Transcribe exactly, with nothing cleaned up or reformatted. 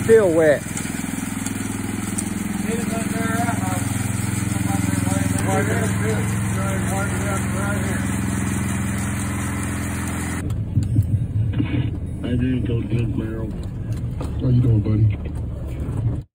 still wet. I didn't go good, Merrill. How you doing, buddy?